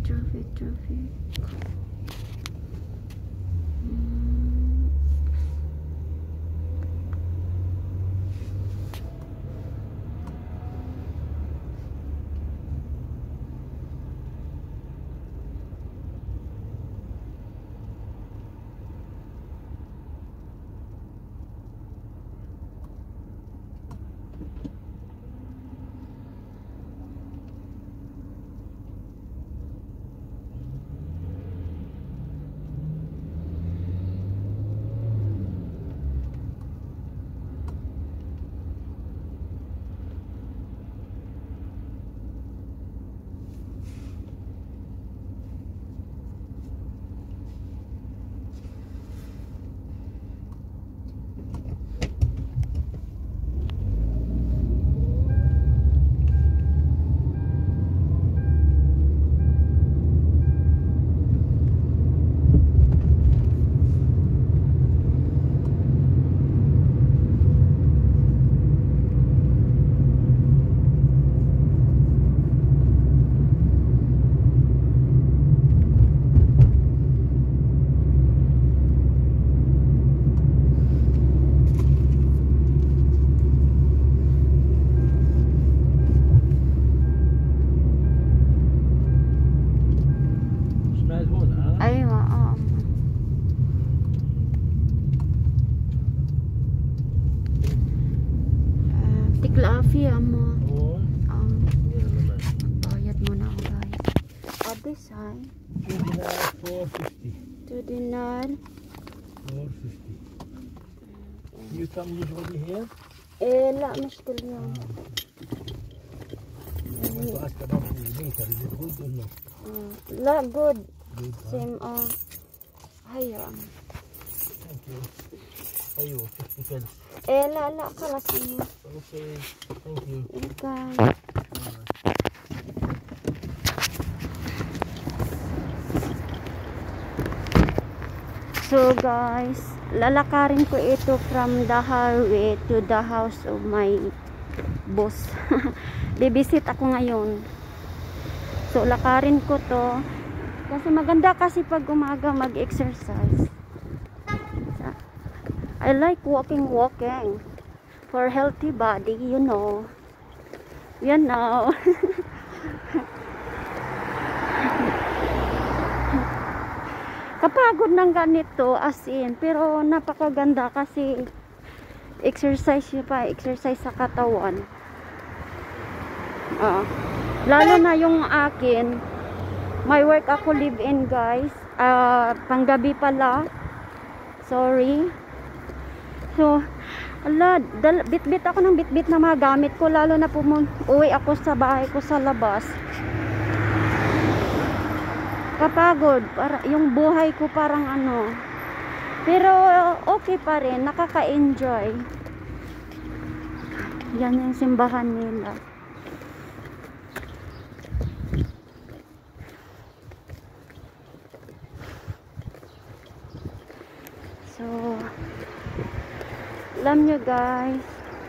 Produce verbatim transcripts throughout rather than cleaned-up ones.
traffic, traffic. Tiklaafi ama. Oo. Um, Yan naman. bayad muna ako guys. At this time, two dinar, four fifty. two dinar. four fifty. You come usually here? Eh, la, mushkil yan. I want to ask about the later. Is it good or no? Uh, la, good. Good. huh? Same, uh, haya. Thank you. Ayo, fifty pence. Eh, la, la, kalasin mo. Okay. Thank you. Welcome. So guys, lalakarin ko ito from the highway to the house of my boss. Bibisit ako ngayon. So lakarin ko to kasi maganda kasi pag umaga mag-exercise. I like walking walking for healthy body, you know. You know. Kapagod ng ganito as in, pero napakaganda kasi exercise yun pa, exercise sa katawan. Uh, lalo na yung akin, may work ako live in guys, uh, panggabi pala, sorry. So, ala, bit-bit ako ng bit-bit na mga gamit ko, lalo na uwi ako sa bahay ko sa labas. Kapagod, para, yung buhay ko parang ano, pero okay pa rin, nakaka-enjoy. Yan yung simbahan nila. So, alam nyo guys,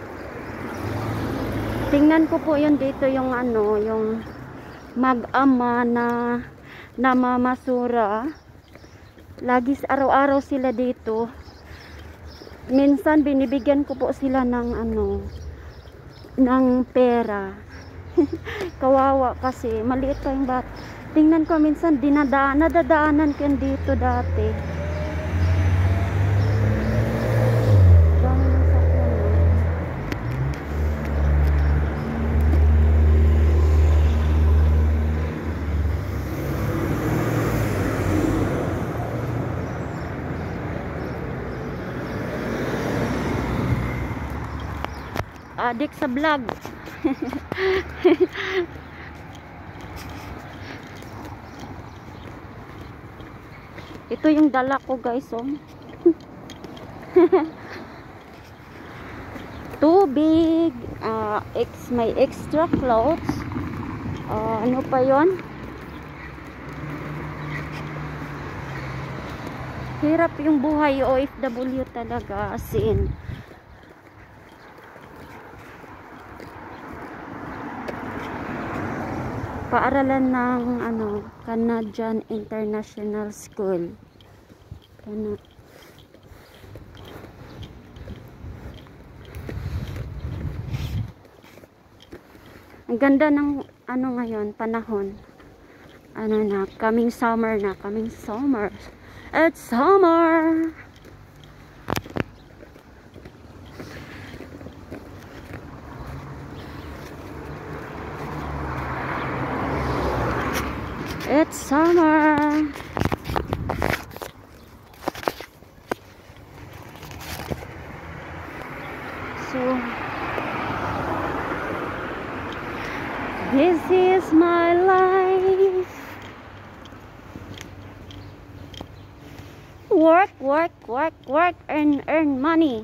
tingnan ko po yun dito yung ano, yung mag-ama na namamasura. Lagi araw-araw sila dito. Minsan binibigyan ko po sila ng ano, ng pera. Kawawa kasi maliit pa yung bat. Tingnan ko minsan dinadaan, nadadaanan ko yun dito dati. Dami ng sakyan. Adik sa vlog. Ito yung dala ko guys, oh. Tubig, uh, ex, may extra clothes. Uh, ano pa yon? Hirap yung buhay O F W talaga, as in. paaralan ng ano, Canadian International School. Kana Ang ganda ng ano ngayon, panahon. Ano na, coming summer na, coming summer. It's summer! It's summer! So, this is my life. Work, work, work, work, earn, earn money.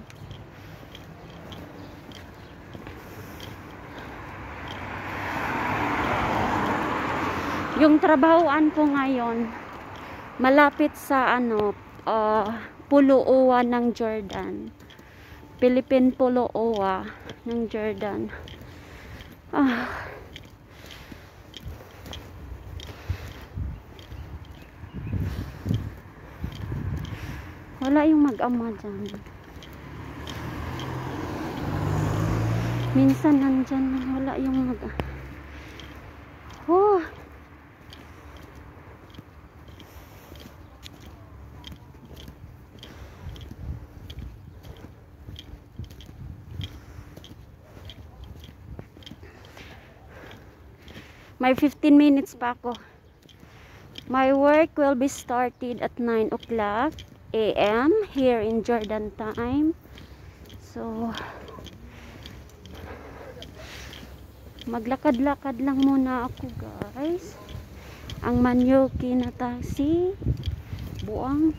Yung trabahoan ko ngayon, malapit sa ano, uh, Pulo-Owa ng Jordan. Philippine Pulo-Owa ng Jordan. Ah. Wala yung mag-ama dyan. Minsan nandyan, wala yung mag-ama. Oh. May fifteen minutes pa ako. My work will be started at nine o'clock A M here in Jordan time. So, maglakad-lakad lang muna ako, guys. Ang Manyoki na taxi, buang.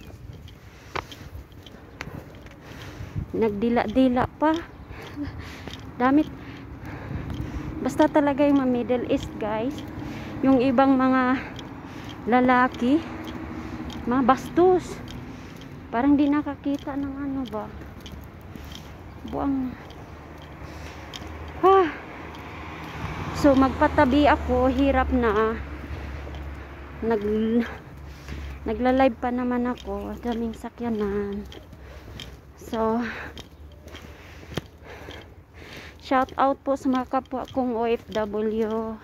Nagdila-dila pa. Damit. Basta talaga yung Middle East, guys. Yung ibang mga lalaki, mga bastos. Parang di nakakita ng ano ba. Buang. Ah. So, magpatabi ako. Hirap na. Nag, nagla-live pa naman ako. Daming sakyanan. So, shout out po sa mga kapwa kong O F W.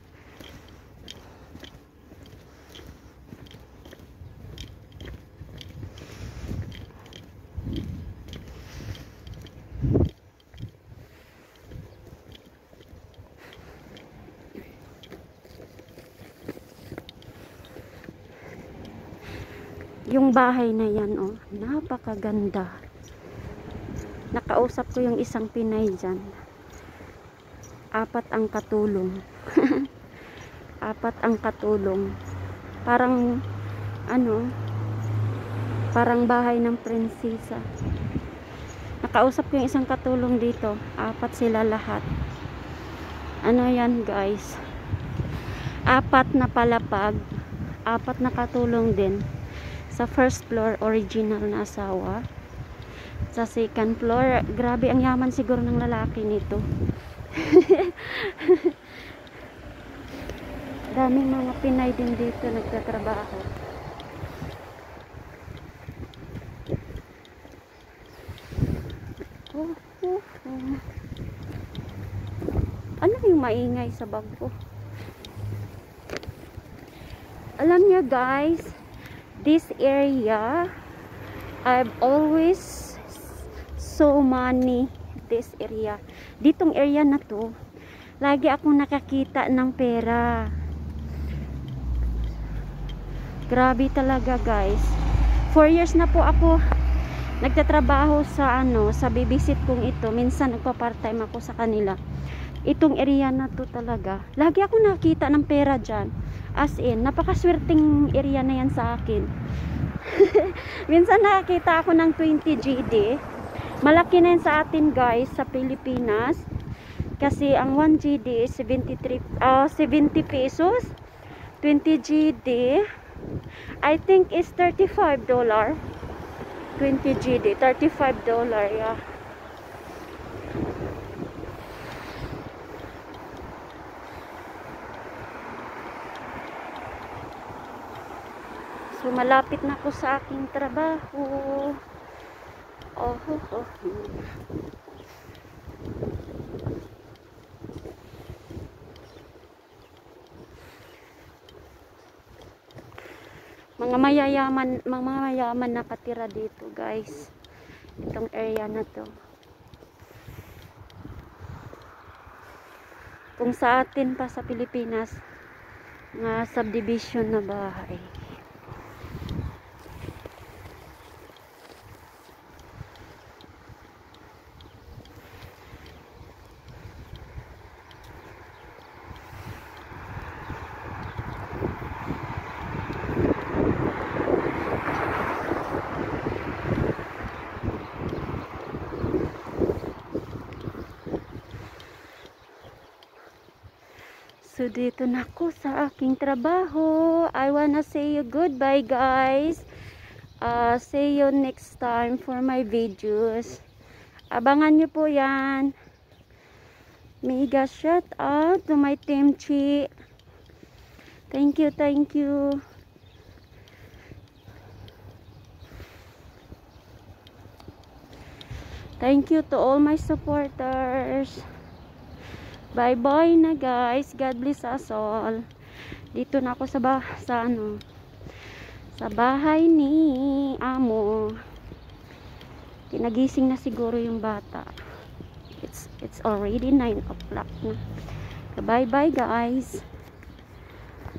Yung bahay na yan, oh, napakaganda. Nakausap ko yung isang Pinay dyan. Apat ang katulong. Apat ang katulong. Parang, ano, parang bahay ng prinsesa. Nakausap ko yung isang katulong dito. Apat sila lahat. Ano yan, guys? Apat na palapag. Apat na katulong din. Sa first floor, original na asawa. Sa second floor, grabe ang yaman siguro ng lalaki nito. Daming mga Pinay din dito nagtatrabaho. Oh, oh, oh. Ano yung maingay sa bag ko? Alam niyo, guys, this area, I've always so money this area. Ditong area na to, lagi akong nakakita ng pera. Grabe talaga, guys. Four years na po ako nagtatrabaho sa ano, sa babysit kong ito. Minsan nagpa-part-time ako sa kanila. Itong area na to talaga, lagi ako nakakita ng pera dyan. As in, napakaswerteng area na yan sa akin. Minsan nakakita ako ng twenty G D. Malaki na yan sa atin, guys, sa Pilipinas. Kasi ang one G D is seventy-three, uh, seventy pesos. twenty G D, I think is thirty-five dollars. twenty G D, thirty-five dollars, yeah. So malapit na ako sa aking trabaho. Oh, oh, oh. Mga mayayaman, mga mayayaman nakatira dito, guys. Itong area na to. Kung sa atin pa sa Pilipinas, mga subdivision na bahay. So, dito na ako sa aking trabaho. I wanna say you goodbye, guys. Uh, see you next time for my videos. Abangan nyo po yan. Mega shout out to my team Chi. Thank you, thank you. Thank you to all my supporters. Bye-bye na, guys. God bless us all. Dito na ako sa bah sa ano sa bahay ni Amo. Kinagising na siguro yung bata. It's it's already nine o'clock na. Bye-bye, guys.